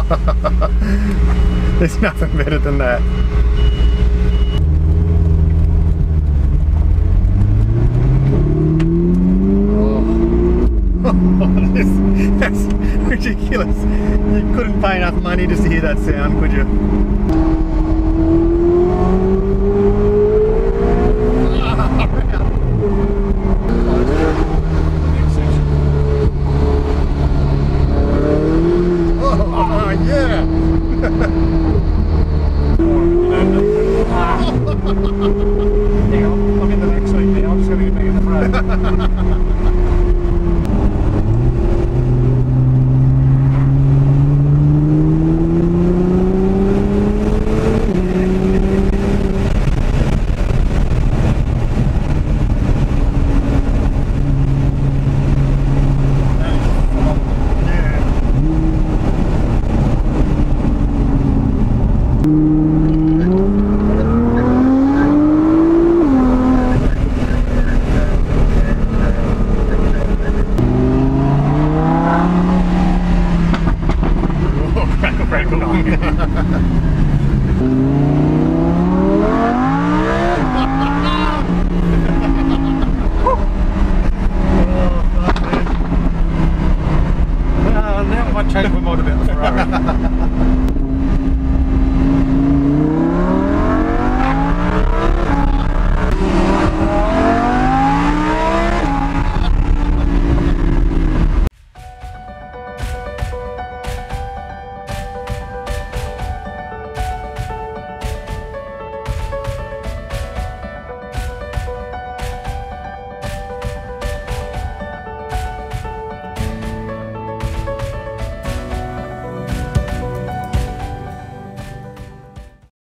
There's nothing better than that. That's ridiculous. You couldn't pay enough money just to hear that sound, could you? Oh, yeah! Hang on, I'm in the back seat now, I'm just going to get back in the front. Now I might change my mind about the Ferrari.